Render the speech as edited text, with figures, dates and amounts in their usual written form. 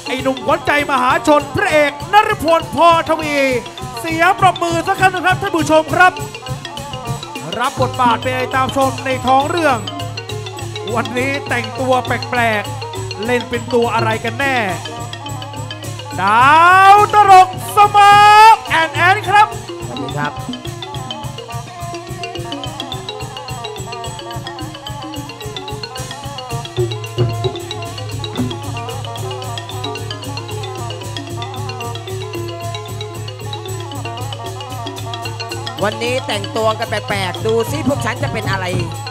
ไอ้หนุ่มขวัญใจมหาชนพระเอกนฤพล พอทวีเสียงปรบมือสักครั้งหนึ่งครับท่านผู้ชมครับรับบทบาทไปตามชมในท้องเรื่องวันนี้แต่งตัวแปลกๆเล่นเป็นตัวอะไรกันแน่ดาวตลกสมาร์ทแอนครับสวัสดีครับวันนี้แต่งตัวกันแปลกๆดูซิพวกฉันจะเป็นอะไร